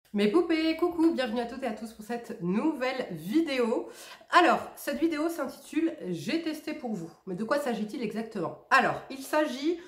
Mes poupées, coucou, bienvenue à toutes et à tous pour cette nouvelle vidéo. Alors, cette vidéo s'intitule « J'ai testé pour vous ». Mais de quoi s'agit-il exactement? Alors, il s'agit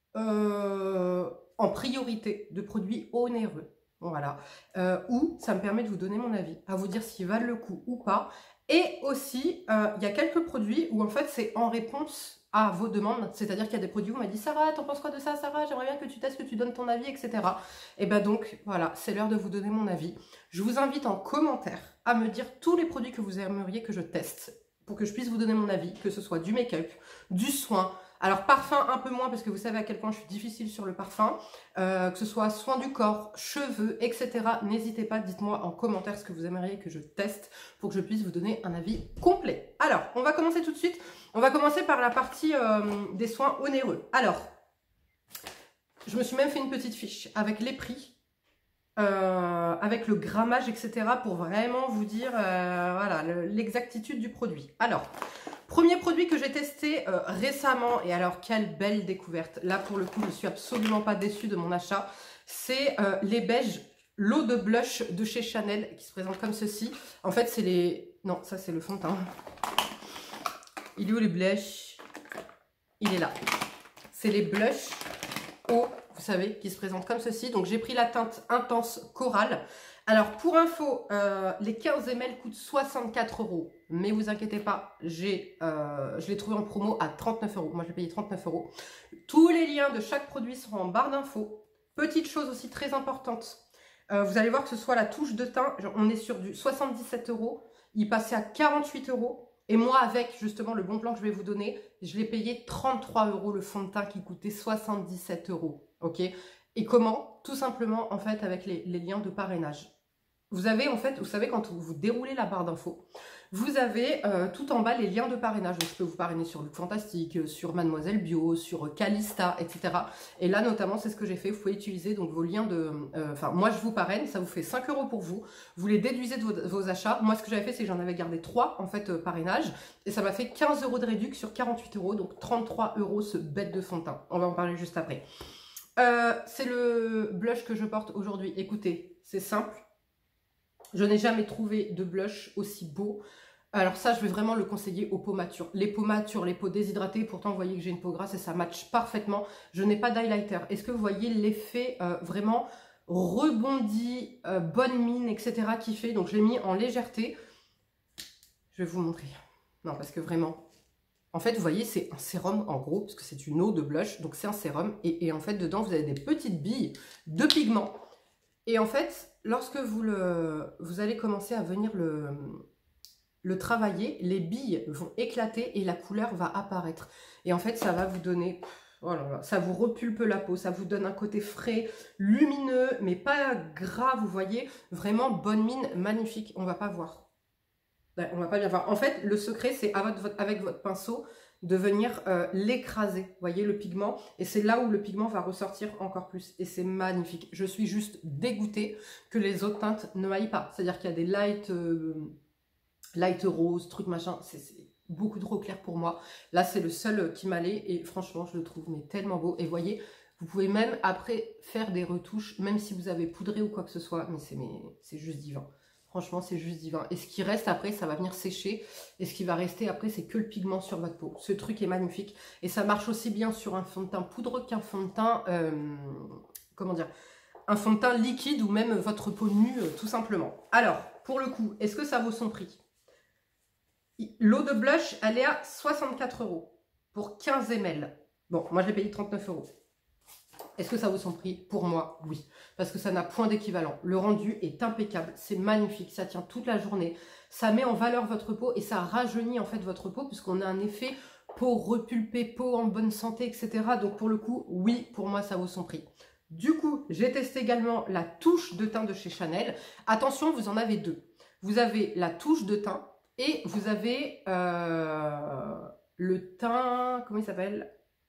en priorité de produits onéreux, voilà, où ça me permet de vous donner mon avis, à vous dire s'ils valent le coup ou pas. Et aussi, il y a quelques produits où en fait c'est en réponse à vos demandes, c'est-à-dire qu'il y a des produits où on m'a dit « Sarah, t'en penses quoi de ça, Sarah? J'aimerais bien que tu testes, que tu donnes ton avis, etc. » Et bien donc, voilà, c'est l'heure de vous donner mon avis. Je vous invite en commentaire à me dire tous les produits que vous aimeriez que je teste pour que je puisse vous donner mon avis, que ce soit du make-up, du soin. Alors parfum un peu moins parce que vous savez à quel point je suis difficile sur le parfum, que ce soit soin du corps, cheveux, etc. N'hésitez pas, dites-moi en commentaire ce que vous aimeriez que je teste pour que je puisse vous donner un avis complet. Alors, on va commencer tout de suite. On va commencer par la partie des soins onéreux. Alors, je me suis même fait une petite fiche avec les prix, avec le grammage, etc. pour vraiment vous dire voilà, l'exactitude du produit. Alors, premier produit que j'ai testé récemment, et alors quelle belle découverte. Là, pour le coup, je ne suis absolument pas déçue de mon achat. C'est les beiges, l'eau de blush de chez Chanel qui se présente comme ceci. En fait, c'est les... Non, ça c'est le fond de teint. Il est où les blushs? Il est là. C'est les blushs eau, vous savez, qui se présentent comme ceci. Donc, j'ai pris la teinte Intense Coral. Alors, pour info, les 15 ml coûtent 64 €. Mais vous inquiétez pas, je l'ai trouvé en promo à 39 €. Moi, je l'ai payé 39 €. Tous les liens de chaque produit seront en barre d'infos. Petite chose aussi très importante. Vous allez voir que ce soit la touche de teint, on est sur du 77 €. Il passait à 48 €. Et moi, avec justement le bon plan que je vais vous donner, je l'ai payé 33 € le fond de teint qui coûtait 77 €. Ok? Et comment? Tout simplement, en fait, avec les liens de parrainage. Vous avez, en fait, vous savez, quand vous déroulez la barre d'infos, vous avez tout en bas les liens de parrainage. Donc, je peux vous parrainer sur Look Fantastique, sur Mademoiselle Bio, sur Calista, etc. Et là, notamment, c'est ce que j'ai fait. Vous pouvez utiliser donc vos liens de... Enfin, moi, je vous parraine. Ça vous fait 5 € pour vous. Vous les déduisez de vos achats. Moi, ce que j'avais fait, c'est que j'en avais gardé 3, en fait, parrainage. Et ça m'a fait 15 € de réduc sur 48 €. Donc, 33 € ce bête de fond de teint. On va en parler juste après. C'est le blush que je porte aujourd'hui. Écoutez, c'est simple. Je n'ai jamais trouvé de blush aussi beau. Alors ça, je vais vraiment le conseiller aux peaux matures. Les peaux matures, les peaux déshydratées, pourtant vous voyez que j'ai une peau grasse et ça match parfaitement. Je n'ai pas d'highlighter. Est-ce que vous voyez l'effet vraiment rebondi, bonne mine, etc. qui fait? Donc je l'ai mis en légèreté. Je vais vous montrer. Non, parce que vraiment... En fait, vous voyez, c'est un sérum en gros, parce que c'est une eau de blush, donc c'est un sérum. Et en fait, dedans, vous avez des petites billes de pigments. Et en fait, lorsque vous allez commencer à venir le travailler, les billes vont éclater et la couleur va apparaître. Et en fait, ça va vous donner... Oh là là, ça vous repulpe la peau, ça vous donne un côté frais, lumineux, mais pas gras, vous voyez. Vraiment bonne mine, magnifique. On va pas voir. On va pas bien voir. En fait, le secret, c'est avec votre pinceau de venir l'écraser, vous voyez le pigment, et c'est là où le pigment va ressortir encore plus, et c'est magnifique. Je suis juste dégoûtée que les autres teintes ne m'aillent pas, c'est-à-dire qu'il y a des light rose, trucs machin, c'est beaucoup trop clair pour moi. Là, c'est le seul qui m'allait, et franchement, je le trouve mais tellement beau, et vous voyez, vous pouvez même après faire des retouches, même si vous avez poudré ou quoi que ce soit, mais c'est juste divin. Franchement, c'est juste divin. Et ce qui reste après, ça va venir sécher. Et ce qui va rester après, c'est que le pigment sur votre peau. Ce truc est magnifique. Et ça marche aussi bien sur un fond de teint poudreux qu'un fond de teint, comment dire, un fond de teint liquide ou même votre peau nue, tout simplement. Alors, pour le coup, est-ce que ça vaut son prix? L'eau de blush, elle est à 64 € pour 15 ml. Bon, moi, je l'ai payé 39 €. Est-ce que ça vaut son prix? Pour moi, oui. Parce que ça n'a point d'équivalent. Le rendu est impeccable, c'est magnifique, ça tient toute la journée. Ça met en valeur votre peau et ça rajeunit en fait votre peau puisqu'on a un effet peau repulpée, peau en bonne santé, etc. Donc pour le coup, oui, pour moi, ça vaut son prix. Du coup, j'ai testé également la touche de teint de chez Chanel. Attention, vous en avez deux. Vous avez la touche de teint et vous avez le teint, comment il s'appelle ?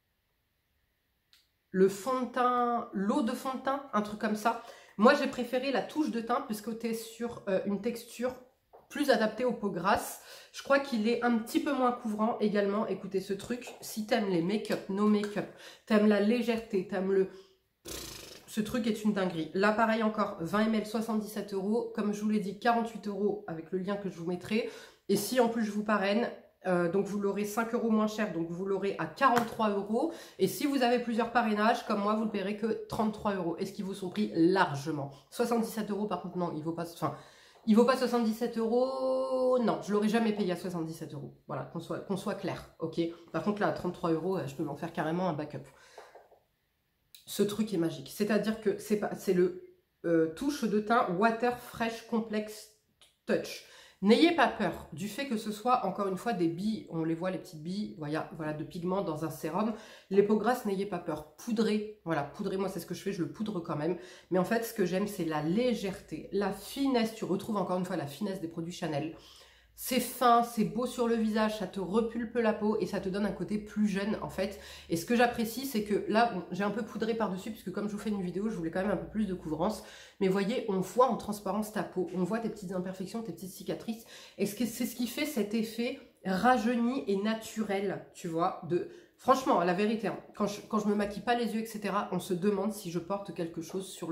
Le fond de teint, l'eau de fond de teint, un truc comme ça. Moi, j'ai préféré la touche de teint puisque tu es sur une texture plus adaptée aux peaux grasses. Je crois qu'il est un petit peu moins couvrant également. Écoutez ce truc, si tu aimes les make-up, no make-up, tu aimes la légèreté, tu aimes ce truc est une dinguerie. Là, pareil encore, 20 ml, 77 €. Comme je vous l'ai dit, 48 € avec le lien que je vous mettrai. Et si en plus je vous parraine, donc vous l'aurez 5 € moins cher, donc vous l'aurez à 43 €. Et si vous avez plusieurs parrainages, comme moi, vous ne le paierez que 33 €. Est-ce qu'ils vous sont pris largement? 77 € par contre, non, il vaut pas... Enfin, il vaut pas 77 €, non, je l'aurais jamais payé à 77 €. Voilà, qu'on soit clair, ok. Par contre là, à 33 €, je peux m'en faire carrément un backup. Ce truc est magique, c'est-à-dire que c'est le touche de teint Water Fresh Complex Touch. N'ayez pas peur du fait que ce soit, encore une fois, des billes, on les voit, les petites billes, voilà, de pigments dans un sérum. Les peaux grasses, n'ayez pas peur. Poudrez, voilà, poudrez, moi c'est ce que je fais, je le poudre quand même. Mais en fait, ce que j'aime, c'est la légèreté, la finesse. Tu retrouves encore une fois la finesse des produits Chanel. C'est fin, c'est beau sur le visage, ça te repulpe la peau et ça te donne un côté plus jeune en fait. Et ce que j'apprécie, c'est que là, bon, j'ai un peu poudré par-dessus puisque comme je vous fais une vidéo, je voulais quand même un peu plus de couvrance. Mais voyez, on voit en transparence ta peau, on voit tes petites imperfections, tes petites cicatrices. Et c'est ce qui fait cet effet rajeuni et naturel, tu vois. Franchement, la vérité, hein, quand je me maquille pas les yeux, etc., on se demande si je porte quelque chose sur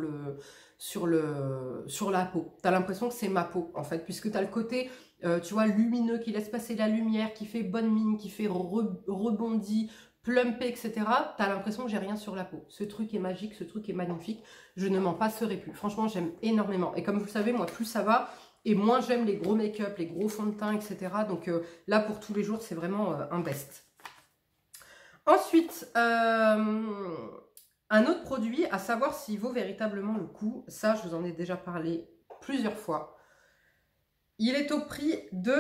la peau. Tu as l'impression que c'est ma peau en fait, puisque tu as le côté... tu vois, lumineux, qui laisse passer la lumière, qui fait bonne mine, qui fait rebondi, plumpé, etc. T'as l'impression que j'ai rien sur la peau. Ce truc est magique, ce truc est magnifique. Je ne m'en passerai plus. Franchement, j'aime énormément. Et comme vous le savez, moi, plus ça va, et moins j'aime les gros make-up, les gros fonds de teint, etc. Donc là, pour tous les jours, c'est vraiment un best. Ensuite, un autre produit, à savoir s'il vaut véritablement le coup. Ça, je vous en ai déjà parlé plusieurs fois. Il est au prix de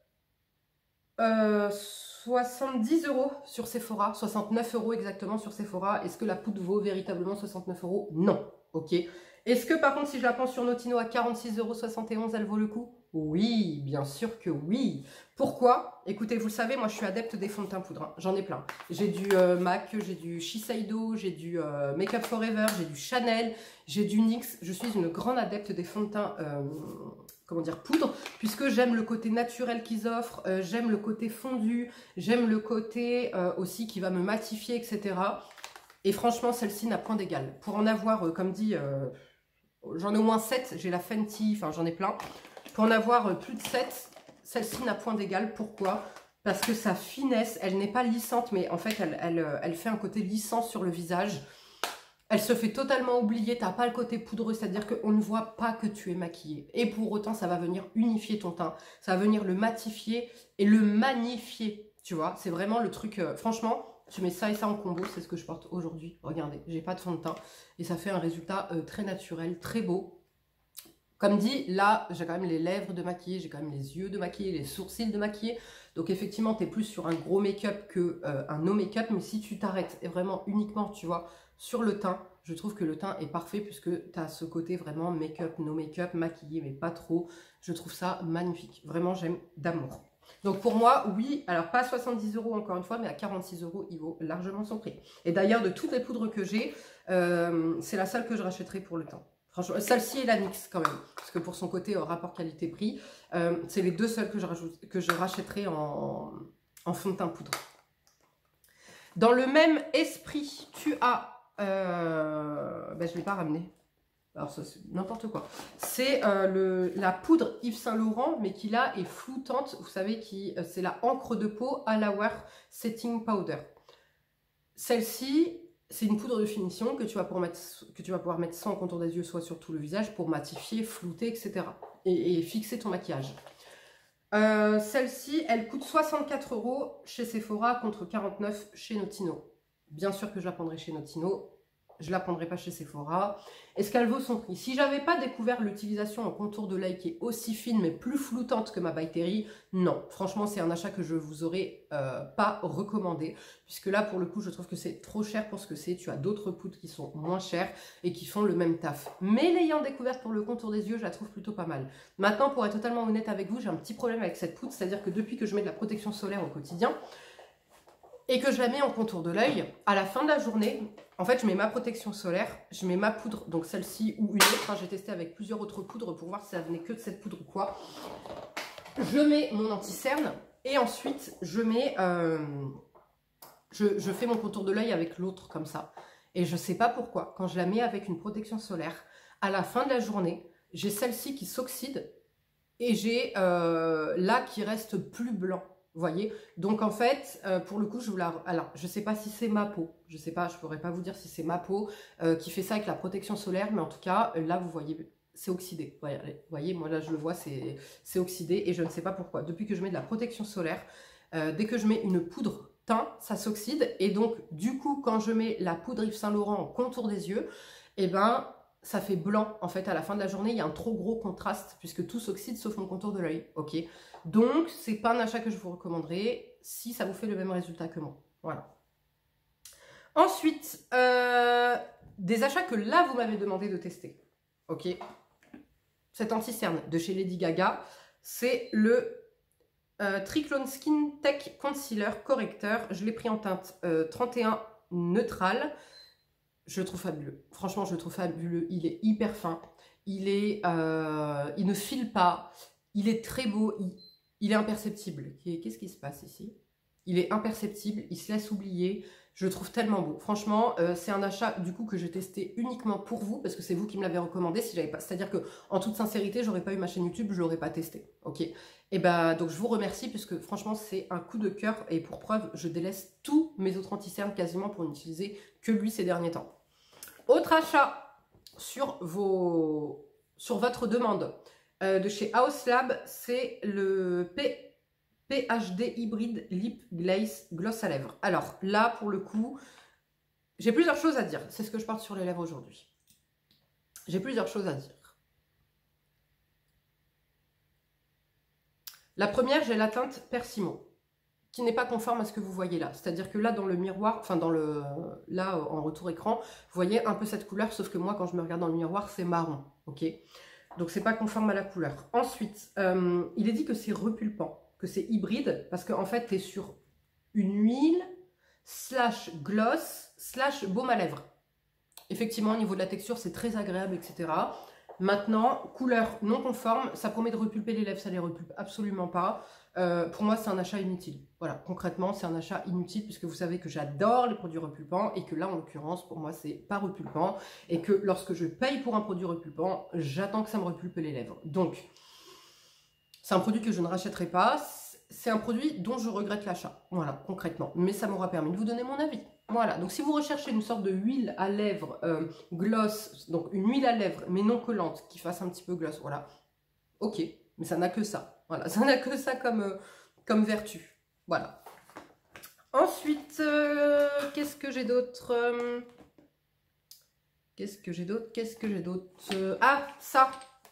70 € sur Sephora, 69 € exactement sur Sephora. Est-ce que la poudre vaut véritablement 69 €? Non, ok. Est-ce que par contre, si je la prends sur Notino à 46,71 €, elle vaut le coup? Oui, bien sûr que oui. Pourquoi? Écoutez, vous le savez, moi je suis adepte des fonds de teint poudre, hein. J'en ai plein. J'ai du MAC, j'ai du Shiseido, j'ai du Make Up Forever, j'ai du Chanel, j'ai du NYX. Je suis une grande adepte des fonds de teint comment dire, poudre, puisque j'aime le côté naturel qu'ils offrent, j'aime le côté fondu, j'aime le côté aussi qui va me matifier, etc. Et franchement, celle-ci n'a point d'égal. Pour en avoir, comme dit, j'en ai au moins 7, j'ai la Fenty, enfin j'en ai plein. Pour en avoir plus de 7, celle-ci n'a point d'égal. Pourquoi? Parce que sa finesse, elle n'est pas lissante, mais en fait, elle fait un côté lissant sur le visage. Elle se fait totalement oublier, tu n'as pas le côté poudreux, c'est-à-dire qu'on ne voit pas que tu es maquillée. Et pour autant, ça va venir unifier ton teint, ça va venir le matifier et le magnifier, tu vois. C'est vraiment le truc, franchement, tu mets ça et ça en combo, c'est ce que je porte aujourd'hui. Regardez, j'ai pas de fond de teint et ça fait un résultat très naturel, très beau. Comme dit, là, j'ai quand même les lèvres de maquiller, j'ai quand même les yeux de maquiller, les sourcils de maquiller. Donc effectivement, tu es plus sur un gros make-up qu'un no make-up. Mais si tu t'arrêtes vraiment uniquement, tu vois, sur le teint, je trouve que le teint est parfait puisque tu as ce côté vraiment make-up, no make-up, maquillé, mais pas trop. Je trouve ça magnifique. Vraiment, j'aime d'amour. Donc pour moi, oui, alors pas 70 € encore une fois, mais à 46 €, il vaut largement son prix. Et d'ailleurs, de toutes les poudres que j'ai, c'est la seule que je rachèterai pour le teint. Franchement, celle-ci et la NYX quand même, parce que pour son côté rapport qualité-prix, c'est les deux seules que je rachèterai en fond de teint poudre. Dans le même esprit, tu as, je ne l'ai pas ramené, alors ça c'est n'importe quoi, c'est la poudre Yves Saint Laurent, mais qui là est floutante, vous savez, c'est la encre de peau à la Wear Setting Powder. Celle-ci, c'est une poudre de finition que tu vas pouvoir mettre soit en contour des yeux, soit sur tout le visage pour matifier, flouter, etc. Et fixer ton maquillage. Celle-ci, elle coûte 64 € chez Sephora contre 49 € chez Notino. Bien sûr que je la prendrai chez Notino. Je ne la prendrai pas chez Sephora. Est-ce qu'elle vaut son prix? Si j'avais pas découvert l'utilisation en contour de l'œil qui est aussi fine mais plus floutante que ma By Terry, non. Franchement, c'est un achat que je vous aurais pas recommandé. Puisque là, pour le coup, je trouve que c'est trop cher pour ce que c'est. Tu as d'autres poudres qui sont moins chères et qui font le même taf. Mais l'ayant découverte pour le contour des yeux, je la trouve plutôt pas mal. Maintenant, pour être totalement honnête avec vous, j'ai un petit problème avec cette poudre. C'est-à-dire que depuis que je mets de la protection solaire au quotidien, et que je la mets en contour de l'œil, à la fin de la journée, en fait, je mets ma protection solaire, je mets ma poudre, donc celle-ci ou une autre, hein, j'ai testé avec plusieurs autres poudres pour voir si ça venait que de cette poudre ou quoi. Je mets mon anti-cerne et ensuite, je mets, je fais mon contour de l'œil avec l'autre comme ça. Et je ne sais pas pourquoi, quand je la mets avec une protection solaire, à la fin de la journée, j'ai celle-ci qui s'oxyde et j'ai là qui reste plus blanc. Vous voyez? Donc en fait, pour le coup, je vous la... Alors, je ne sais pas si c'est ma peau. Je ne sais pas, je ne pourrais pas vous dire si c'est ma peau qui fait ça avec la protection solaire. Mais en tout cas, là, vous voyez, c'est oxydé. Vous voyez, moi là, je le vois, c'est oxydé. Et je ne sais pas pourquoi. Depuis que je mets de la protection solaire, dès que je mets une poudre teint, ça s'oxyde. Et donc, du coup, quand je mets la poudre Yves Saint Laurent en contour des yeux, eh ben... ça fait blanc, en fait, à la fin de la journée, il y a un trop gros contraste, puisque tout s'oxyde sauf mon contour de l'œil, ok? Donc, c'est pas un achat que je vous recommanderais, si ça vous fait le même résultat que moi, voilà. Ensuite, des achats que là, vous m'avez demandé de tester, ok? Cet anti-cerne de chez Lady Gaga, c'est le Triclone Skin Tech Concealer Correcteur, je l'ai pris en teinte 31 neutrale. Je le trouve fabuleux. Franchement, je le trouve fabuleux. Il est hyper fin. Il ne file pas. Il est très beau. Il est imperceptible. Qu'est-ce qui se passe ici? Il est imperceptible. Il se laisse oublier. Je le trouve tellement beau. Franchement, c'est un achat du coup que j'ai testé uniquement pour vous parce que c'est vous qui me l'avez recommandé. Si j'avais pas, c'est-à-dire que en toute sincérité, j'aurais pas eu ma chaîne YouTube, je l'aurais pas testé. Ok. Et ben donc je vous remercie puisque franchement c'est un coup de cœur et pour preuve, je délaisse tous mes autres anti-cernes quasiment pour n'utiliser que lui ces derniers temps. Autre achat sur votre demande de chez House Lab, c'est le PHD Hybrid Lip Glaze Gloss à lèvres. Alors là, pour le coup, j'ai plusieurs choses à dire. C'est ce que je porte sur les lèvres aujourd'hui. J'ai plusieurs choses à dire. La première, j'ai la teinte Persimo, qui n'est pas conforme à ce que vous voyez là. C'est-à-dire que là, dans le miroir, enfin là, en retour écran, vous voyez un peu cette couleur, sauf que moi, quand je me regarde dans le miroir, c'est marron, ok? Donc, c'est pas conforme à la couleur. Ensuite, il est dit que c'est repulpant, que c'est hybride, parce qu'en fait, tu es sur une huile, / gloss, / baume à lèvres. Effectivement, au niveau de la texture, c'est très agréable, etc. Maintenant, couleur non conforme, ça promet de repulper les lèvres, ça les repulpe absolument pas. Pour moi, c'est un achat inutile. Voilà, concrètement, c'est un achat inutile puisque vous savez que j'adore les produits repulpants et que là, en l'occurrence, pour moi, c'est pas repulpant et que lorsque je paye pour un produit repulpant, j'attends que ça me repulpe les lèvres. Donc, c'est un produit que je ne rachèterai pas. C'est un produit dont je regrette l'achat. Voilà, concrètement. Mais ça m'aura permis de vous donner mon avis. Voilà, donc si vous recherchez une sorte de huile à lèvres gloss, donc une huile à lèvres mais non collante qui fasse un petit peu gloss, voilà, ok, mais ça n'a que ça. Voilà, ça n'a que ça comme vertu. Voilà. Ensuite, qu'est-ce que j'ai d'autre Qu'est-ce que j'ai d'autre Ah, ça.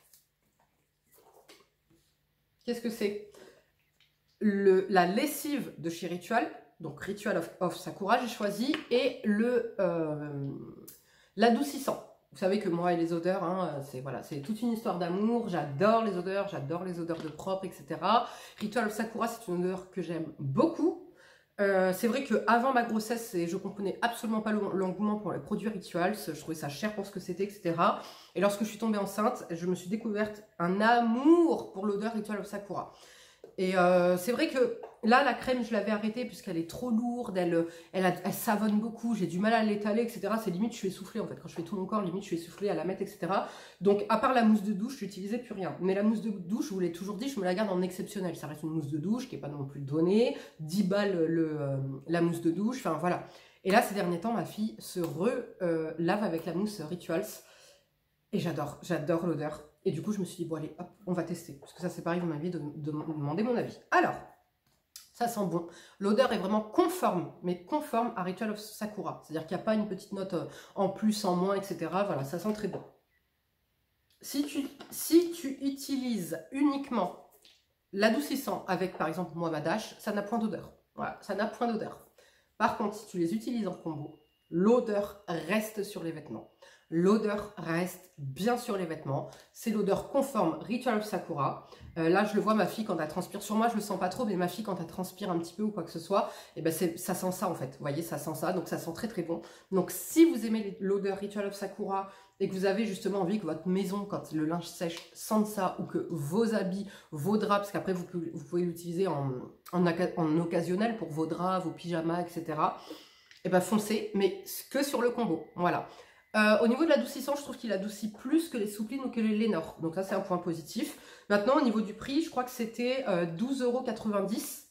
Qu'est-ce que c'est? La lessive de chez Ritual, donc Ritual of Sakura, j'ai choisi, et l'adoucissant. Vous savez que moi et les odeurs, hein, c'est toute une histoire d'amour. J'adore les odeurs de propre, etc. Ritual of Sakura, c'est une odeur que j'aime beaucoup. C'est vrai qu'avant ma grossesse, je comprenais absolument pas l'engouement pour les produits Rituals. Je trouvais ça cher pour ce que c'était, etc. Et lorsque je suis tombée enceinte, je me suis découverte un amour pour l'odeur Ritual of Sakura. Et c'est vrai que là, la crème, je l'avais arrêtée puisqu'elle est trop lourde, elle savonne beaucoup, j'ai du mal à l'étaler, etc. C'est limite, je suis essoufflée en fait. Quand je fais tout mon corps, limite, je suis essoufflée à la mettre, etc. Donc, à part la mousse de douche, je n'utilisais plus rien. Mais la mousse de douche, je vous l'ai toujours dit, je me la garde en exceptionnel. Ça reste une mousse de douche qui n'est pas non plus donnée. 10 balles la mousse de douche, enfin voilà. Et là, ces derniers temps, ma fille se lave avec la mousse Rituals. Et j'adore l'odeur. Et du coup, je me suis dit, bon allez, hop, on va tester. Parce que ça, c'est pareil, vous m'aviez demandé mon avis. Alors, ça sent bon. L'odeur est vraiment conforme, mais conforme à Ritual of Sakura. C'est-à-dire qu'il n'y a pas une petite note en plus, en moins, etc. Voilà, ça sent très bon. Si tu utilises uniquement l'adoucissant avec, par exemple, moi, ma Dash, ça n'a point d'odeur. Voilà, ça n'a point d'odeur. Par contre, si tu les utilises en combo, l'odeur reste sur les vêtements. L'odeur reste bien sur les vêtements. C'est l'odeur conforme Ritual of Sakura. Là, je le vois, ma fille, quand elle transpire sur moi, je le sens pas trop, mais ma fille, quand elle transpire un petit peu ou quoi que ce soit, et ben ça sent ça en fait. Vous voyez, ça sent ça, donc ça sent très très bon. Donc, si vous aimez l'odeur Ritual of Sakura et que vous avez justement envie que votre maison, quand le linge sèche, sente ça, ou que vos habits, vos draps, parce qu'après, vous pouvez l'utiliser en occasionnel pour vos draps, vos pyjamas, etc. et ben foncez, mais que sur le combo, voilà. Au niveau de l'adoucissant, je trouve qu'il adoucit plus que les Soupline ou que les Lénore. Donc ça, c'est un point positif. Maintenant, au niveau du prix, je crois que c'était 12,90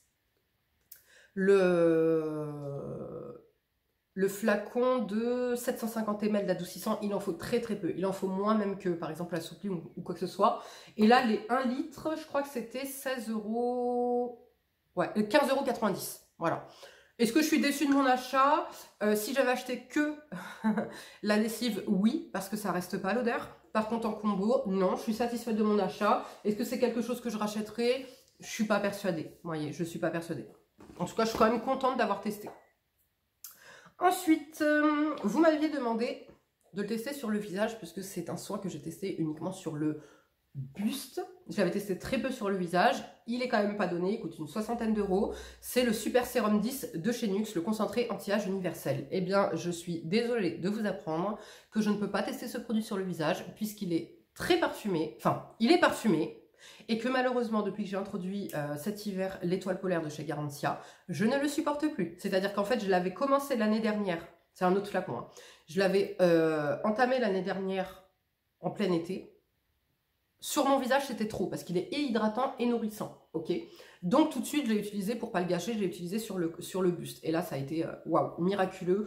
€. Le flacon de 750 ml d'adoucissant, il en faut très très peu. Il en faut moins même que par exemple la Soupline ou quoi que ce soit. Et là, les 1 litre, je crois que c'était 16 €. Ouais, 15,90 €. Voilà. Est-ce que je suis déçue de mon achat? Si j'avais acheté que la lessive, oui, parce que ça reste pas l'odeur. Par contre, en combo, non, je suis satisfaite de mon achat. Est-ce que c'est quelque chose que je rachèterai? Je suis pas persuadée. Vous voyez, je suis pas persuadée. En tout cas, je suis quand même contente d'avoir testé. Ensuite, vous m'aviez demandé de le tester sur le visage, puisque c'est un soin que j'ai testé uniquement sur le buste. Je l'avais testé très peu sur le visage. Il est quand même pas donné, il coûte une 60aine d'euros. C'est le Super Sérum 10 de chez NYX, le concentré anti-âge universel. Eh bien, je suis désolée de vous apprendre que je ne peux pas tester ce produit sur le visage, puisqu'il est très parfumé. Enfin, il est parfumé. Et que malheureusement, depuis que j'ai introduit cet hiver l'étoile polaire de chez Garantia, je ne le supporte plus. C'est-à-dire qu'en fait, je l'avais commencé l'année dernière. C'est un autre flacon. Hein. Je l'avais entamé l'année dernière en plein été. Sur mon visage, c'était trop parce qu'il est et hydratant et nourrissant. Ok. Donc tout de suite, je l'ai utilisé pour pas le gâcher. Je l'ai utilisé sur le buste. Et là, ça a été waouh, miraculeux.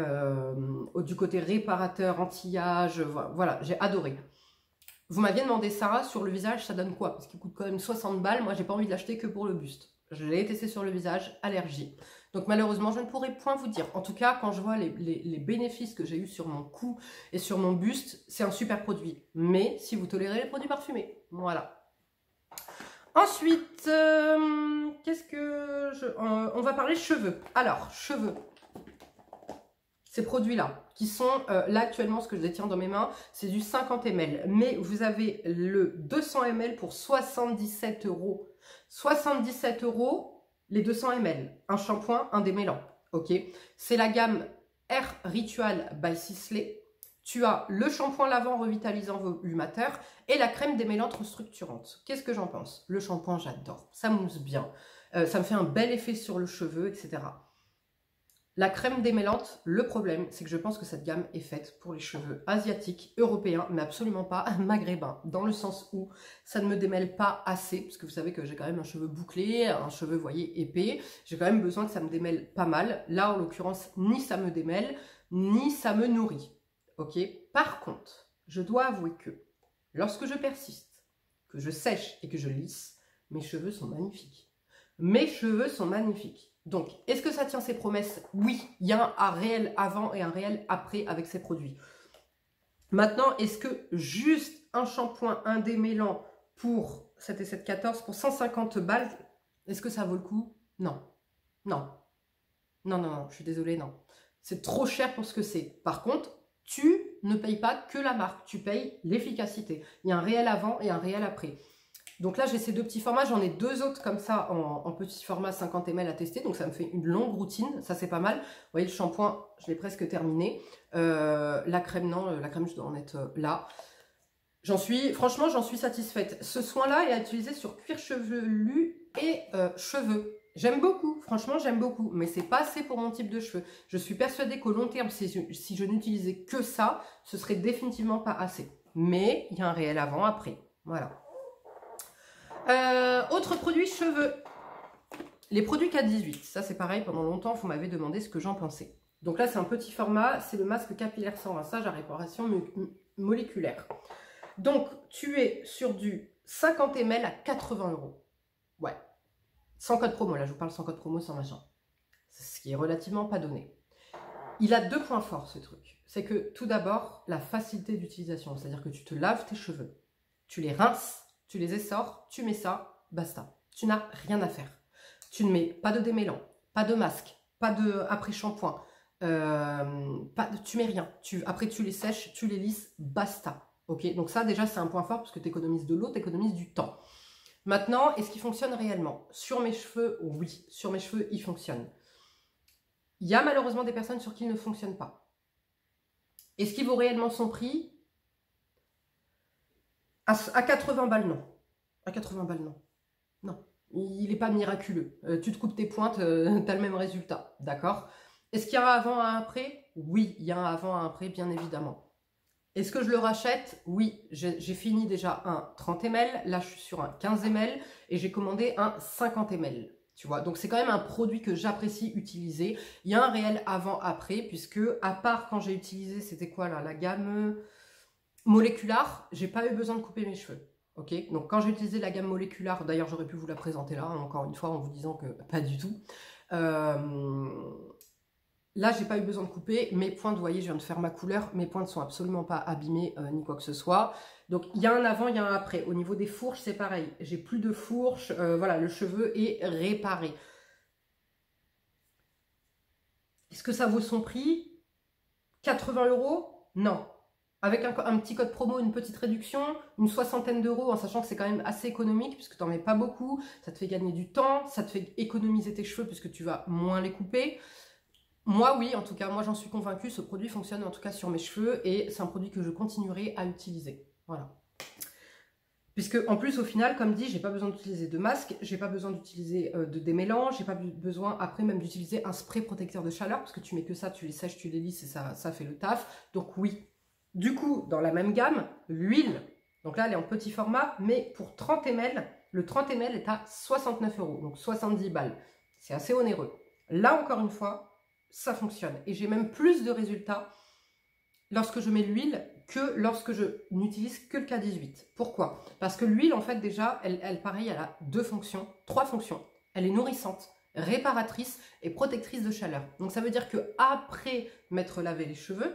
Du côté réparateur, anti-âge, voilà, j'ai adoré. Vous m'aviez demandé ça sur le visage, ça donne quoi? Parce qu'il coûte quand même 60 balles. Moi, j'ai pas envie de l'acheter que pour le buste. Je l'ai testé sur le visage, allergie. Donc malheureusement, je ne pourrai point vous dire. En tout cas, quand je vois les bénéfices que j'ai eu sur mon cou et sur mon buste, c'est un super produit. Mais si vous tolérez les produits parfumés, voilà. Ensuite, qu'est-ce que on va parler cheveux. Alors, cheveux. Ces produits-là, qui sont là actuellement, ce que je détiens dans mes mains, c'est du 50 ml. Mais vous avez le 200 ml pour 77 €. 77 € les 200 ml. Un shampoing, un démêlant. Ok. C'est la gamme Air Ritual by Sisley. Tu as le shampoing lavant revitalisant volumateur et la crème démêlante restructurante. Qu'est-ce que j'en pense? Le shampoing, j'adore. Ça mousse bien. Ça me fait un bel effet sur le cheveu, etc. La crème démêlante, le problème, c'est que je pense que cette gamme est faite pour les cheveux asiatiques, européens, mais absolument pas maghrébins. Dans le sens où ça ne me démêle pas assez, parce que vous savez que j'ai quand même un cheveu bouclé, un cheveu, vous voyez, épais. J'ai quand même besoin que ça me démêle pas mal. Là, en l'occurrence, ni ça me démêle, ni ça me nourrit. Ok. Par contre, je dois avouer que lorsque je persiste, que je sèche et que je lisse, mes cheveux sont magnifiques. Mes cheveux sont magnifiques. Donc, est-ce que ça tient ses promesses? Oui, il y a un réel avant et un réel après avec ces produits. Maintenant, est-ce que juste un shampoing, un démêlant pour 7 et 7,14 pour 150 balles, est-ce que ça vaut le coup? Non. Non. Non, non, non, je suis désolée, non. C'est trop cher pour ce que c'est. Par contre, tu ne payes pas que la marque, tu payes l'efficacité. Il y a un réel avant et un réel après. Donc là, j'ai ces deux petits formats. J'en ai deux autres comme ça en petit format 50 ml à tester. Donc ça me fait une longue routine. Ça, c'est pas mal. Vous voyez, le shampoing, je l'ai presque terminé. La crème, non. La crème, je dois en être là. Franchement, j'en suis satisfaite. Ce soin-là est à utiliser sur cuir chevelu et cheveux. J'aime beaucoup. Franchement, j'aime beaucoup. Mais c'est pas assez pour mon type de cheveux. Je suis persuadée qu'au long terme, si je n'utilisais que ça, ce serait définitivement pas assez. Mais il y a un réel avant-après. Voilà. Autre produit cheveux, les produits K18, ça c'est pareil, pendant longtemps vous m'avez demandé ce que j'en pensais. Donc là c'est un petit format, c'est le masque capillaire sans rinçage à réparation moléculaire. Donc tu es sur du 50 ml à 80 €. Ouais, sans code promo, là je vous parle sans code promo, sans machin. Ce qui est relativement pas donné. Il a deux points forts ce truc, c'est que tout d'abord la facilité d'utilisation, c'est-à-dire que tu te laves tes cheveux, tu les rinces, tu les essores, tu mets ça, basta. Tu n'as rien à faire. Tu ne mets pas de démêlant, pas de masque, pas de après-shampoing, tu mets rien. Après, tu les sèches, tu les lisses, basta. Ok. Donc ça, déjà, c'est un point fort parce que tu économises de l'eau, tu économises du temps. Maintenant, est-ce qu'il fonctionne réellement? Sur mes cheveux, oui. Sur mes cheveux, il fonctionne. Il y a malheureusement des personnes sur qui il ne fonctionne pas. Est-ce qu'il vaut réellement son prix? À 80 balles, non. À 80 balles, non. Non, il n'est pas miraculeux. Tu te coupes tes pointes, tu as le même résultat, d'accord? Est-ce qu'il y a un avant, un après? Oui, il y a un avant, un après, bien évidemment. Est-ce que je le rachète? Oui, j'ai fini déjà un 30 ml, là je suis sur un 15 ml et j'ai commandé un 50 ml. Tu vois, donc c'est quand même un produit que j'apprécie utiliser. Il y a un réel avant-après, puisque à part quand j'ai utilisé, c'était quoi là, la gamme moléculaire, j'ai pas eu besoin de couper mes cheveux. Ok, donc quand j'ai utilisé la gamme moléculaire, d'ailleurs j'aurais pu vous la présenter là, hein, encore une fois, en vous disant que pas du tout. Là, j'ai pas eu besoin de couper. Mes pointes, vous voyez, je viens de faire ma couleur. Mes pointes sont absolument pas abîmées ni quoi que ce soit. Donc, il y a un avant, il y a un après. Au niveau des fourches, c'est pareil. J'ai plus de fourches. Voilà, le cheveu est réparé. Est-ce que ça vaut son prix? 80 €? Non. Avec un petit code promo, une petite réduction, une soixantaine d'euros, en sachant que c'est quand même assez économique, puisque tu n'en mets pas beaucoup. Ça te fait gagner du temps. Ça te fait économiser tes cheveux, puisque tu vas moins les couper. Moi, oui, en tout cas, moi j'en suis convaincue, ce produit fonctionne en tout cas sur mes cheveux et c'est un produit que je continuerai à utiliser. Voilà. Puisque en plus, au final, comme dit, j'ai pas besoin d'utiliser de masque, j'ai pas besoin d'utiliser de démêlant, j'ai pas besoin après même d'utiliser un spray protecteur de chaleur, parce que tu mets que ça, tu les sèches, tu les lisses et ça fait le taf. Donc oui. Du coup, dans la même gamme, l'huile, donc là elle est en petit format, mais pour 30 ml, le 30 ml est à 69 €, donc 70 balles. C'est assez onéreux. Là encore une fois, ça fonctionne. Et j'ai même plus de résultats lorsque je mets l'huile que lorsque je n'utilise que le K18. Pourquoi? Parce que l'huile, en fait, déjà, pareil, elle a trois fonctions. Elle est nourrissante, réparatrice et protectrice de chaleur. Donc, ça veut dire que après m'être lavé les cheveux,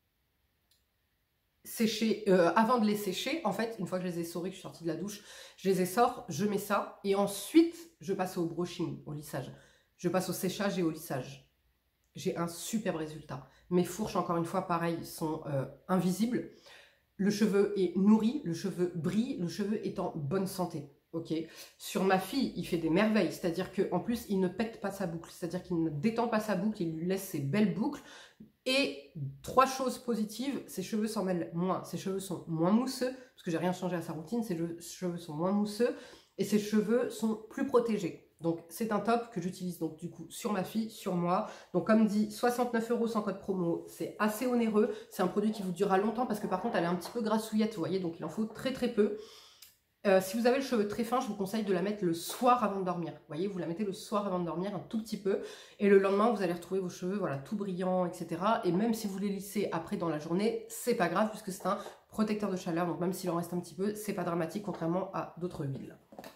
avant de les sécher, en fait, une fois que je les ai essorés, que je suis sortie de la douche, je les essore, je mets ça et ensuite, je passe au brushing, au lissage. Je passe au séchage et au lissage. J'ai un superbe résultat. Mes fourches, encore une fois, pareil, sont invisibles. Le cheveu est nourri, le cheveu brille, le cheveu est en bonne santé. Ok. Sur ma fille, il fait des merveilles. C'est-à-dire qu'en plus, il ne pète pas sa boucle. C'est-à-dire qu'il ne détend pas sa boucle, il lui laisse ses belles boucles. Et 3 choses positives, ses cheveux s'en mêlent moins. Ses cheveux sont moins mousseux, parce que j'ai rien changé à sa routine. Ses cheveux sont moins mousseux et ses cheveux sont plus protégés. Donc, c'est un top que j'utilise donc du coup sur ma fille, sur moi. Donc, comme dit, 69 € sans code promo, c'est assez onéreux. C'est un produit qui vous durera longtemps parce que par contre, elle est un petit peu grassouillette, vous voyez, donc il en faut très très peu. Si vous avez le cheveu très fin, je vous conseille de la mettre le soir avant de dormir. Vous voyez, vous la mettez le soir avant de dormir un tout petit peu. Et le lendemain, vous allez retrouver vos cheveux voilà, tout brillants, etc. Et même si vous les lissez après dans la journée, c'est pas grave puisque c'est un protecteur de chaleur. Donc même s'il en reste un petit peu, c'est pas dramatique contrairement à d'autres huiles.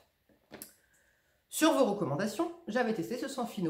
Sur vos recommandations, j'avais testé ce Sanfino.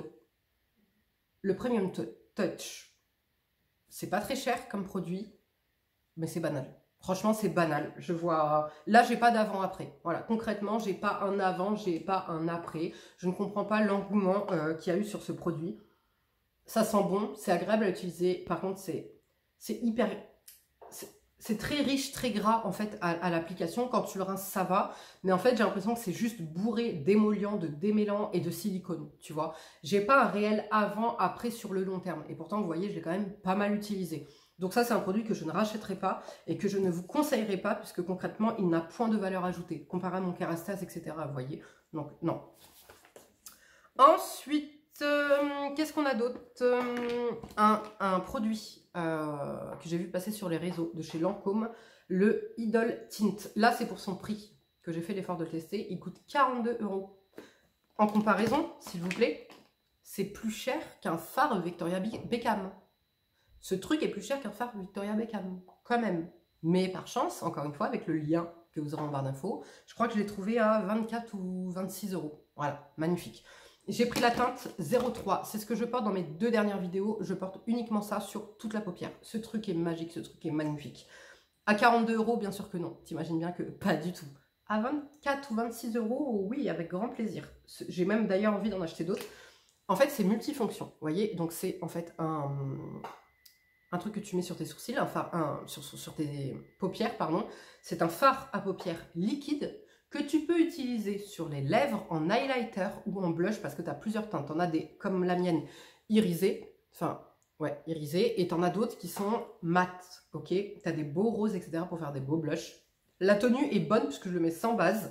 Le Premium Touch. C'est pas très cher comme produit, mais c'est banal. Franchement, c'est banal. Je vois... Là, j'ai pas d'avant-après. Voilà, concrètement, j'ai pas un avant, j'ai pas un après. Je ne comprends pas l'engouement qu'il y a eu sur ce produit. Ça sent bon, c'est agréable à utiliser. Par contre, c'est hyper... C'est très riche, très gras en fait à l'application. Quand tu le rinces, ça va. Mais en fait, j'ai l'impression que c'est juste bourré d'émollients, de démêlants et de silicone, tu vois. J'ai pas un réel avant-après sur le long terme. Et pourtant, vous voyez, je l'ai quand même pas mal utilisé. Donc ça, c'est un produit que je ne rachèterai pas et que je ne vous conseillerais pas puisque concrètement, il n'a point de valeur ajoutée comparé à mon Kerastase, etc. Vous voyez. Donc, non. Ensuite, qu'est-ce qu'on a d'autre? Un produit que j'ai vu passer sur les réseaux de chez Lancôme, le Idol Tint. Là, c'est pour son prix que j'ai fait l'effort de le tester. Il coûte 42 €. En comparaison, s'il vous plaît, c'est plus cher qu'un fard Victoria Beckham. Ce truc est plus cher qu'un fard Victoria Beckham, quand même. Mais par chance, encore une fois, avec le lien que vous aurez en barre d'infos, je crois que je l'ai trouvé à 24 ou 26 €. Voilà, magnifique. J'ai pris la teinte 03, c'est ce que je porte dans mes 2 dernières vidéos, je porte uniquement ça sur toute la paupière. Ce truc est magique, ce truc est magnifique. À 42 €, bien sûr que non, t'imagines bien que pas du tout. À 24 ou 26 €, oui, avec grand plaisir. J'ai même d'ailleurs envie d'en acheter d'autres. En fait, c'est multifonction, vous voyez, donc c'est en fait un truc que tu mets sur tes sourcils, sur tes paupières, pardon. C'est un fard à paupières liquide que tu peux utiliser sur les lèvres en highlighter ou en blush parce que tu as plusieurs teintes. Tu en as des, comme la mienne, irisées, irisées, et tu en as d'autres qui sont mates, ok? Tu as des beaux roses, etc. pour faire des beaux blushs. La tenue est bonne puisque je le mets sans base.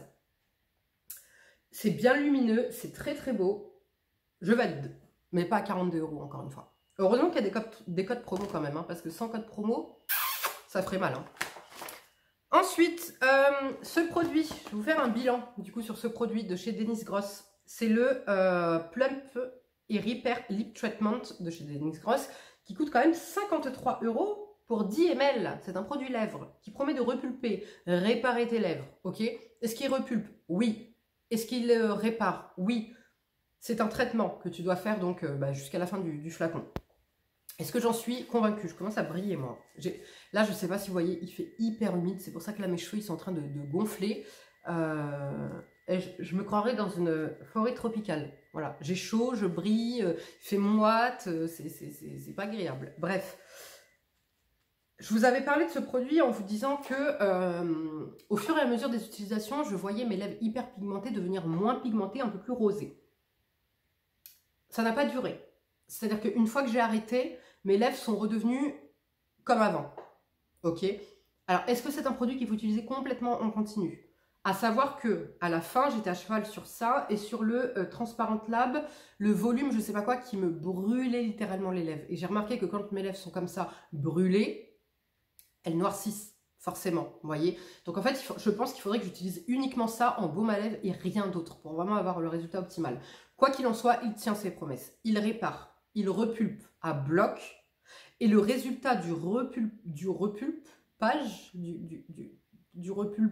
C'est bien lumineux, c'est très très beau. Je valide, mais pas à 42 € encore une fois. Heureusement qu'il y a des codes promo quand même, hein, parce que sans code promo, ça ferait mal. Hein. Ensuite, ce produit, je vais vous faire un bilan du coup sur ce produit de chez Dennis Gross. C'est le Plump et Repair Lip Treatment de chez Dennis Gross qui coûte quand même 53 € pour 10 ml. C'est un produit lèvres qui promet de repulper, réparer tes lèvres. Ok? Est-ce qu'il repulpe? Oui. Est-ce qu'il répare? Oui. C'est un traitement que tu dois faire donc jusqu'à la fin du flacon. Est-ce que j'en suis convaincue? Je commence à briller, moi. Là, je ne sais pas si vous voyez, il fait hyper humide. C'est pour ça que là, mes cheveux, ils sont en train de gonfler. Et je me croirais dans une forêt tropicale. Voilà, j'ai chaud, je brille, il fait moite, c'est pas agréable. Bref, je vous avais parlé de ce produit en vous disant que au fur et à mesure des utilisations, je voyais mes lèvres hyper pigmentées devenir moins pigmentées, un peu plus rosées. Ça n'a pas duré. C'est-à-dire qu'une fois que j'ai arrêté, mes lèvres sont redevenues comme avant. Ok? Alors, est-ce que c'est un produit qu'il faut utiliser complètement en continu? À savoir que à la fin, j'étais à cheval sur ça et sur le Transparent Lab, le volume, je sais pas quoi, qui me brûlait littéralement les lèvres. Et j'ai remarqué que quand mes lèvres sont comme ça, brûlées, elles noircissent, forcément, vous voyez? Donc en fait, je pense qu'il faudrait que j'utilise uniquement ça en baume à lèvres et rien d'autre pour vraiment avoir le résultat optimal. Quoi qu'il en soit, il tient ses promesses. Il répare, il repulpe à bloc et le résultat du repulpage, du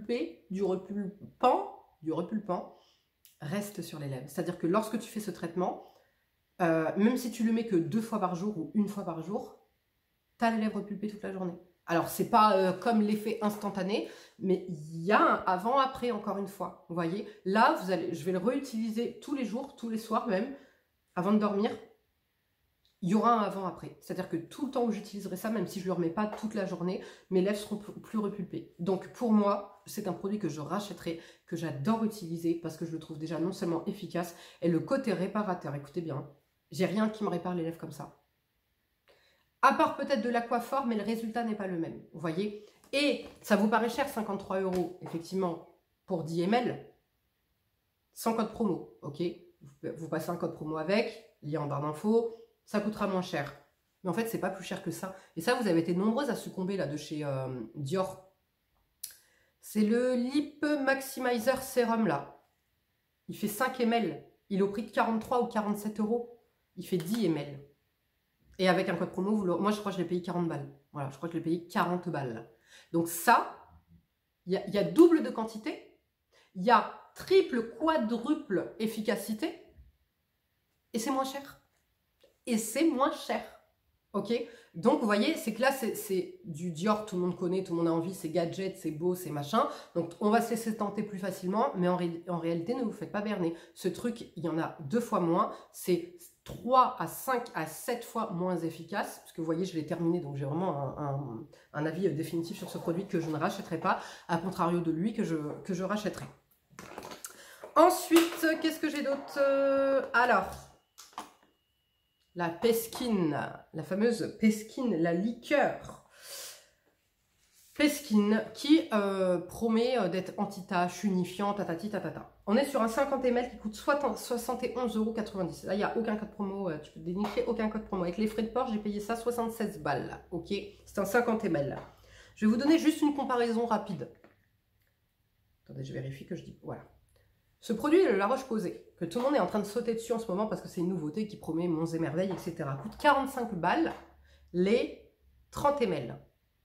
repulpant reste sur les lèvres. C'est-à-dire que lorsque tu fais ce traitement, même si tu le mets que 2 fois par jour ou 1 fois par jour, tu as les lèvres repulpées toute la journée. Alors, c'est pas comme l'effet instantané, mais il y a un avant-après, encore une fois. Vous voyez, là, je vais le réutiliser tous les jours, tous les soirs même, avant de dormir. Il y aura un avant-après. C'est-à-dire que tout le temps où j'utiliserai ça, même si je ne le remets pas toute la journée, mes lèvres seront plus repulpées. Donc, pour moi, c'est un produit que je rachèterai, que j'adore utiliser, parce que je le trouve déjà non seulement efficace, et le côté réparateur, écoutez bien, j'ai rien qui me répare les lèvres comme ça. À part peut-être de l'Aquaphor, mais le résultat n'est pas le même, vous voyez. Et ça vous paraît cher, 53 €, effectivement, pour 10 ml, sans code promo, ok. Vous passez un code promo avec, lien en barre d'infos, ça coûtera moins cher. Mais en fait, c'est pas plus cher que ça. Et ça, vous avez été nombreuses à succomber là de chez Dior. C'est le Lip Maximizer Serum là. Il fait 5 ml. Il est au prix de 43 ou 47 €. Il fait 10 ml. Et avec un code promo, moi je crois que je l'ai payé 40 balles. Voilà, je crois que je l'ai payé 40 balles. Donc ça, il y a double de quantité. Il y a triple, quadruple efficacité. Et c'est moins cher. Et c'est moins cher. Ok? Donc, vous voyez, c'est que là, c'est du Dior, tout le monde connaît, tout le monde a envie, c'est gadget, c'est beau, c'est machin. Donc, on va se laisser tenter plus facilement, mais en réalité, ne vous faites pas berner. Ce truc, il y en a 2 fois moins. C'est 3 à 5 à 7 fois moins efficace. Parce que vous voyez, je l'ai terminé, donc j'ai vraiment un avis définitif sur ce produit que je ne rachèterai pas, à contrario de lui que je rachèterai. Ensuite, qu'est-ce que j'ai d'autre? Alors... la Peskin, la fameuse Peskin, la liqueur. Peskin qui promet d'être anti-tache, unifiant, tatati tatata. On est sur un 50 ml qui coûte 71,90 €. Là, il n'y a aucun code promo, tu peux dénicher aucun code promo. Avec les frais de port, j'ai payé ça 76 balles. Ok, c'est un 50 ml. Je vais vous donner juste une comparaison rapide. Attendez, je vérifie que je dis... Voilà. Ce produit, le La Roche-Posay, que tout le monde est en train de sauter dessus en ce moment parce que c'est une nouveauté qui promet monts et merveilles, etc., coûte 45 balles les 30 ml.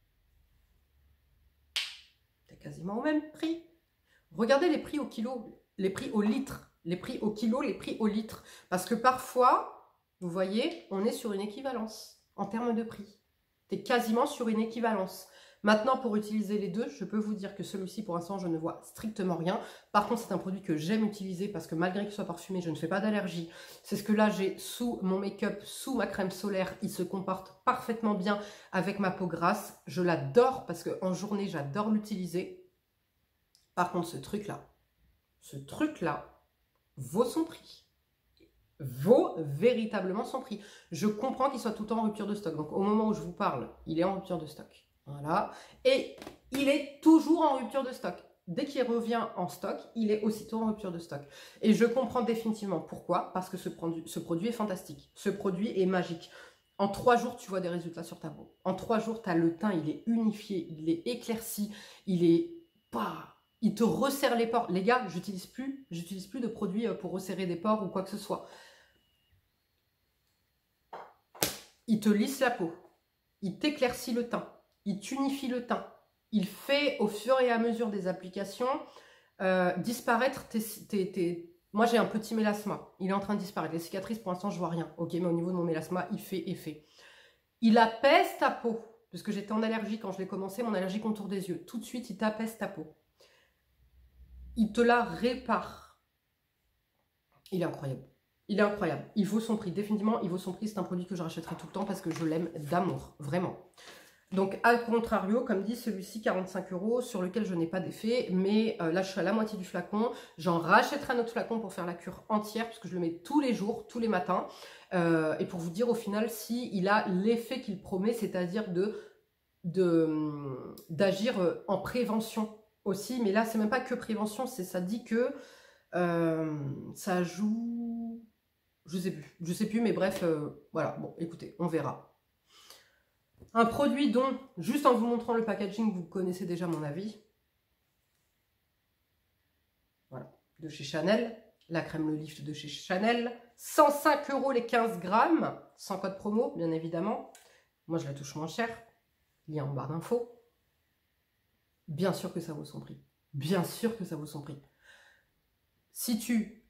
C'est quasiment au même prix. Regardez les prix au kilo, les prix au litre, les prix au kilo, les prix au litre. Parce que parfois, vous voyez, on est sur une équivalence en termes de prix. C'est quasiment sur une équivalence. Maintenant, pour utiliser les deux, je peux vous dire que celui-ci, pour l'instant, je ne vois strictement rien. Par contre, c'est un produit que j'aime utiliser parce que malgré qu'il soit parfumé, je ne fais pas d'allergie. C'est ce que là, j'ai sous mon make-up, sous ma crème solaire. Il se comporte parfaitement bien avec ma peau grasse. Je l'adore parce qu'en journée, j'adore l'utiliser. Par contre, ce truc-là vaut son prix. Vaut véritablement son prix. Je comprends qu'il soit tout le temps en rupture de stock. Donc, au moment où je vous parle, il est en rupture de stock. Voilà. Et il est toujours en rupture de stock. Dès qu'il revient en stock, il est aussitôt en rupture de stock. Et je comprends définitivement pourquoi. Parce que ce produit est fantastique. Ce produit est magique. En 3 jours, tu vois des résultats sur ta peau. En 3 jours, tu as le teint, il est unifié, il est éclairci, il te resserre les pores. Les gars, j'utilise plus de produits pour resserrer des pores ou quoi que ce soit. Il te lisse la peau, il t'éclaircit le teint, il t'unifie le teint. Il fait au fur et à mesure des applications disparaître Moi, j'ai un petit mélasma. Il est en train de disparaître. Les cicatrices, pour l'instant, je vois rien. Ok, mais au niveau de mon mélasma, il fait effet. Il apaise ta peau. Parce que j'étais en allergie quand je l'ai commencé, mon allergie contour des yeux. Tout de suite, il t'apaise ta peau. Il te la répare. Il est incroyable. Il est incroyable. Il vaut son prix. Définitivement, il vaut son prix. C'est un produit que je rachèterai tout le temps parce que je l'aime d'amour. Vraiment. Donc, à contrario, comme dit, celui-ci, 45 €, sur lequel je n'ai pas d'effet. Mais là, je suis à la moitié du flacon. J'en rachèterai un autre flacon pour faire la cure entière, parce que je le mets tous les jours, tous les matins. Et pour vous dire, au final, si il a l'effet qu'il promet, c'est-à-dire d'agir en prévention aussi. Mais là, c'est même pas que prévention, ça dit que ça joue... Je sais plus, mais bref, voilà. Bon, écoutez, on verra. Un produit dont, juste en vous montrant le packaging, vous connaissez déjà mon avis. Voilà, de chez Chanel. La crème Le Lift de chez Chanel. 105 € les 15 grammes, sans code promo, bien évidemment. Moi, je la touche moins cher. Lien en barre d'infos. Bien sûr que ça vaut son prix. Bien sûr que ça vaut son prix. Si tu...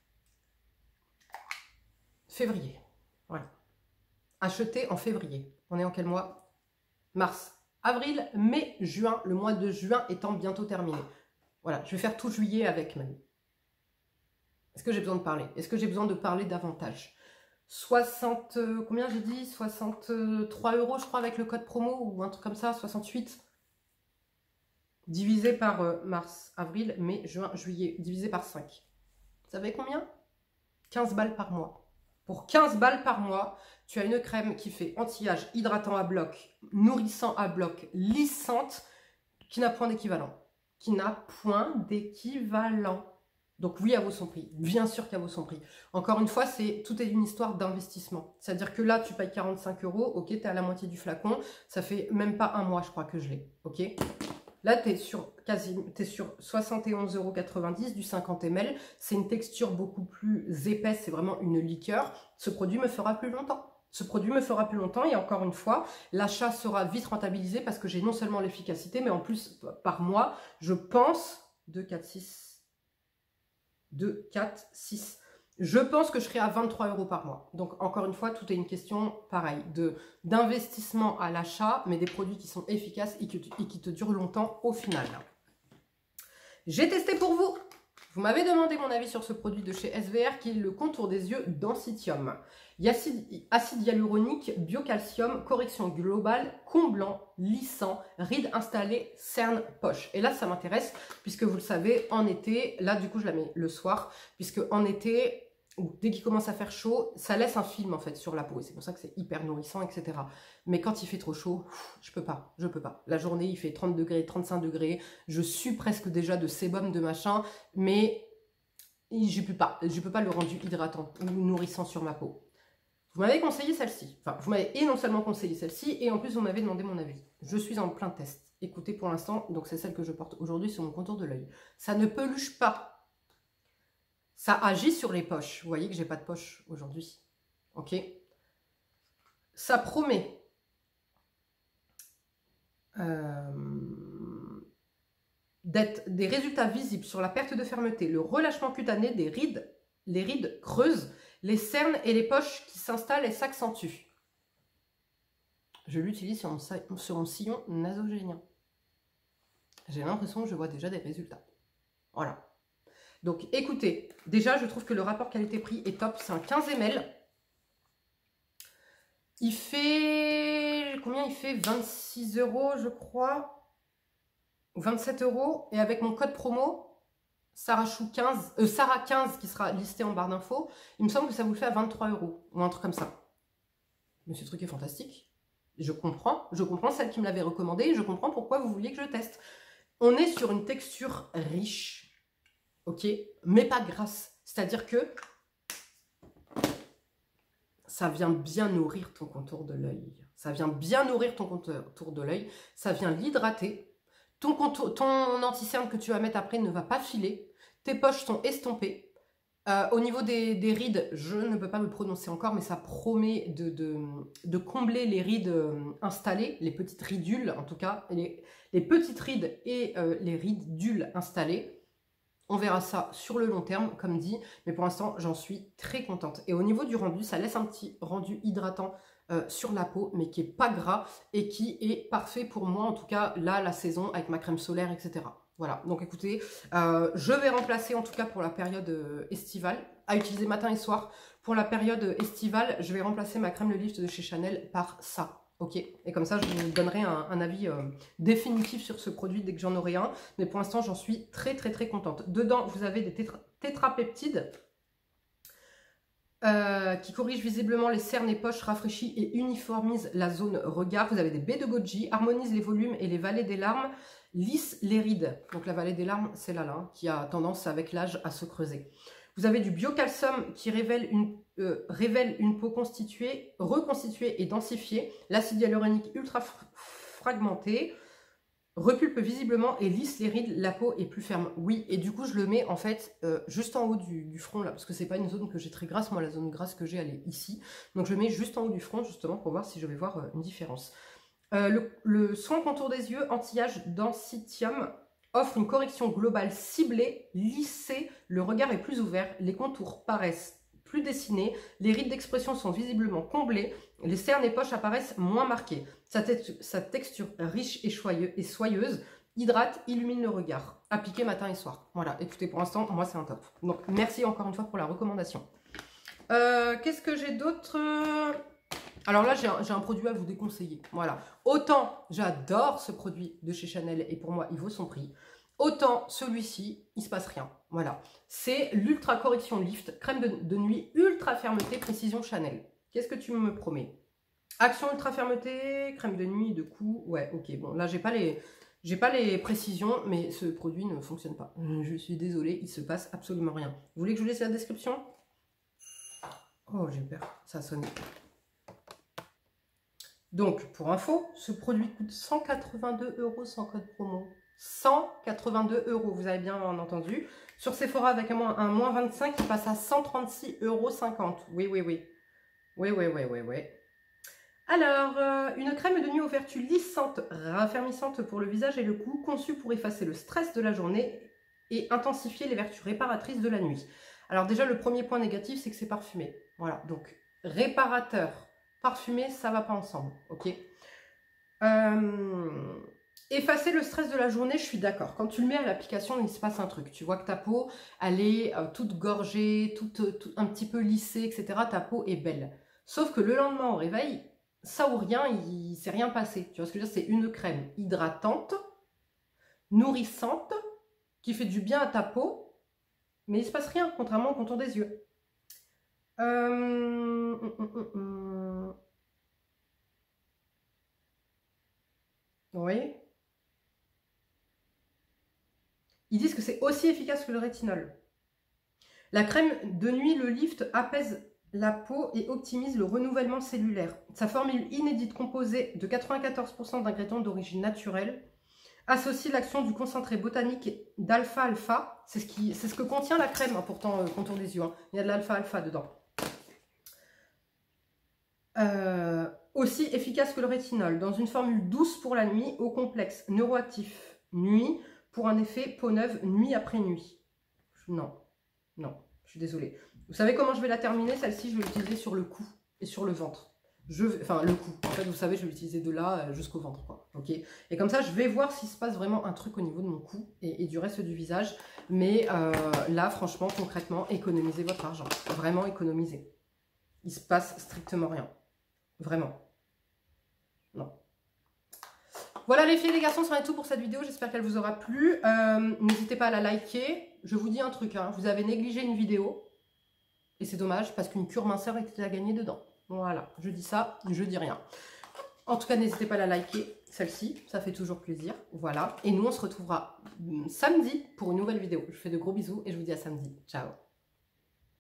Février. Voilà. Acheté en février. On est en quel mois? Mars, avril, mai, juin. Le mois de juin étant bientôt terminé. Voilà, je vais faire tout juillet avec même. Est-ce que j'ai besoin de parler? Est-ce que j'ai besoin de parler davantage? 60, combien j'ai dit? 63 € je crois avec le code promo ou un truc comme ça, 68. Divisé par mars, avril, mai, juin, juillet, divisé par 5. Vous savez combien? 15 balles par mois. Pour 15 balles par mois, tu as une crème qui fait anti-âge, hydratant à bloc, nourrissant à bloc, lissante, qui n'a point d'équivalent. Qui n'a point d'équivalent. Donc oui, elle vaut son prix. Bien sûr qu'elle vaut son prix. Encore une fois, tout est une histoire d'investissement. C'est-à-dire que là, tu payes 45 €, ok, tu es à la moitié du flacon. Ça fait même pas un mois, je crois que je l'ai, ok. Là, tu es sur 71,90 € du 50 ml. C'est une texture beaucoup plus épaisse. C'est vraiment une liqueur. Ce produit me fera plus longtemps. Ce produit me fera plus longtemps. Et encore une fois, l'achat sera vite rentabilisé parce que j'ai non seulement l'efficacité, mais en plus, par mois, je pense 2, 4, 6. Je pense que je serai à 23 € par mois. Donc, encore une fois, tout est une question, pareil, d'investissement à l'achat, mais des produits qui sont efficaces et qui te durent longtemps au final. J'ai testé pour vous. Vous m'avez demandé mon avis sur ce produit de chez SVR qui est le contour des yeux Densitium. Acide hyaluronique, biocalcium, correction globale, comblant, lissant, rides installées, cerne, poche. Et là, ça m'intéresse puisque vous le savez, en été, là du coup je la mets le soir, puisque en été, dès qu'il commence à faire chaud, ça laisse un film en fait sur la peau. Et c'est pour ça que c'est hyper nourrissant, etc. Mais quand il fait trop chaud, je peux pas. La journée, il fait 30 degrés, 35 degrés. Je sue presque déjà de sébum, de machin, mais je peux pas le rendre hydratant ou nourrissant sur ma peau. Vous m'avez conseillé celle-ci. Enfin, vous m'avez non seulement conseillé celle-ci, et en plus vous m'avez demandé mon avis. Je suis en plein test. Écoutez, pour l'instant, donc c'est celle que je porte aujourd'hui sur mon contour de l'œil. Ça ne peluche pas. Ça agit sur les poches. Vous voyez que j'ai pas de poche aujourd'hui. Ok. Ça promet d'être des résultats visibles sur la perte de fermeté, le relâchement cutané des rides, les rides creuses, les cernes et les poches qui s'installent et s'accentuent. Je l'utilise sur mon sillon nasogénien. J'ai l'impression que je vois déjà des résultats. Voilà. Donc écoutez, déjà je trouve que le rapport qualité-prix est top. C'est un 15 ml. Il fait... Combien il fait? 26 € je crois. Ou 27 €. Et avec mon code promo, Sarah15, Sarah 15 qui sera listé en barre d'infos, il me semble que ça vous le fait à 23 € ou un truc comme ça. Mais ce truc est fantastique. Je comprends celle qui me l'avait recommandé, je comprends pourquoi vous vouliez que je teste. On est sur une texture riche, ok, mais pas grasse. C'est-à-dire que ça vient bien nourrir ton contour de l'œil. Ça vient bien nourrir ton contour de l'œil. Ça vient l'hydrater. Ton anti-cerne que tu vas mettre après ne va pas filer. Tes poches sont estompées. Au niveau des rides, je ne peux pas me prononcer encore, mais ça promet de combler les rides installées, les petites ridules en tout cas, les petites rides et les ridules installées. On verra ça sur le long terme, comme dit, mais pour l'instant, j'en suis très contente. Et au niveau du rendu, ça laisse un petit rendu hydratant sur la peau, mais qui n'est pas gras et qui est parfait pour moi, en tout cas, là, la saison, avec ma crème solaire, etc. Voilà, donc écoutez, je vais remplacer en tout cas pour la période estivale, à utiliser matin et soir. Pour la période estivale, je vais remplacer ma crème Le Lift de chez Chanel par ça. Ok, et comme ça je vous donnerai un avis définitif sur ce produit dès que j'en aurai un. Mais pour l'instant j'en suis très contente. Dedans vous avez des tétrapeptides qui corrigent visiblement les cernes et poches, rafraîchis et uniformisent la zone regard. Vous avez des baies de goji, harmonisent les volumes et les vallées des larmes, lisse les rides. Donc la vallée des larmes, c'est là, qui a tendance avec l'âge à se creuser. Vous avez du biocalcium qui révèle une peau reconstituée et densifiée. L'acide hyaluronique ultra fragmenté repulpe visiblement et lisse les rides. La peau est plus ferme. Oui, et du coup, je le mets en fait juste en haut du front là, parce que c'est pas une zone que j'ai très grasse. Moi, la zone grasse que j'ai, elle est ici. Donc, je le mets juste en haut du front justement pour voir si je vais voir une différence. Le soin contour des yeux anti-âge Densitium offre une correction globale ciblée, lissée, le regard est plus ouvert, les contours paraissent plus dessinés, les rides d'expression sont visiblement comblées, les cernes et poches apparaissent moins marquées. Sa texture riche et soyeuse hydrate, illumine le regard. Appliqué matin et soir. Voilà, écoutez, pour l'instant, moi c'est un top. Donc merci encore une fois pour la recommandation. Qu'est-ce que j'ai d'autre ? Alors là, j'ai un produit à vous déconseiller. Voilà. Autant j'adore ce produit de chez Chanel et pour moi, il vaut son prix. Autant celui-ci, il se passe rien. Voilà. C'est l'Ultra Correction Lift, crème de nuit ultra fermeté, précision Chanel. Qu'est-ce que tu me promets? Action ultra fermeté, crème de nuit, de cou. Ouais, ok. Bon, là, j'ai pas les précisions, mais ce produit ne fonctionne pas. Je suis désolée, il se passe absolument rien. Vous voulez que je vous laisse la description? Oh, j'ai peur. Ça a sonné. Donc, pour info, ce produit coûte 182 € sans code promo. 182 €, vous avez bien entendu. Sur Sephora, avec un moins 25, il passe à 136,50 €. Oui. Oui. Alors, une crème de nuit aux vertus lissantes, raffermissantes pour le visage et le cou, conçue pour effacer le stress de la journée et intensifier les vertus réparatrices de la nuit. Alors déjà, le premier point négatif, c'est que c'est parfumé. Voilà, donc réparateur, parfumé, ça va pas ensemble, ok. Effacer le stress de la journée, je suis d'accord. Quand tu le mets à l'application, il se passe un truc. Tu vois que ta peau, elle est toute gorgée, un petit peu lissée, etc. Ta peau est belle. Sauf que le lendemain au réveil, ça ou rien, il ne s'est rien passé. Tu vois ce que je veux dire? C'est une crème hydratante, nourrissante, qui fait du bien à ta peau, mais il ne se passe rien, contrairement au contour des yeux. Oui. Ils disent que c'est aussi efficace que le rétinol. La crème de nuit, le Lift, apaise la peau et optimise le renouvellement cellulaire. Sa formule inédite composée de 94% d'ingrédients d'origine naturelle associe l'action du concentré botanique d'alpha-alpha. C'est ce que contient la crème, hein, pourtant, contour des yeux. Hein. Il y a de l'alpha-alpha dedans. Aussi efficace que le rétinol, dans une formule douce pour la nuit, au complexe neuroactif nuit, pour un effet peau neuve nuit après nuit. Non, je suis désolée. Vous savez comment je vais la terminer? Celle-ci, je vais l'utiliser sur le cou et sur le ventre. Enfin, le cou. En fait, vous savez, je vais l'utiliser de là jusqu'au ventre, quoi. Ok. Et comme ça, je vais voir s'il se passe vraiment un truc au niveau de mon cou et du reste du visage. Mais là, franchement, concrètement, économisez votre argent. Vraiment, économisez. Il se passe strictement rien. Vraiment. Non. Voilà les filles et les garçons, ça va être tout pour cette vidéo. J'espère qu'elle vous aura plu. N'hésitez pas à la liker. Je vous dis un truc, hein, vous avez négligé une vidéo. Et c'est dommage parce qu'une cure minceur était à gagner dedans. Voilà, je dis ça, je dis rien. En tout cas, n'hésitez pas à la liker, celle-ci. Ça fait toujours plaisir. Voilà. Et nous, on se retrouvera samedi pour une nouvelle vidéo. Je vous fais de gros bisous et je vous dis à samedi. Ciao.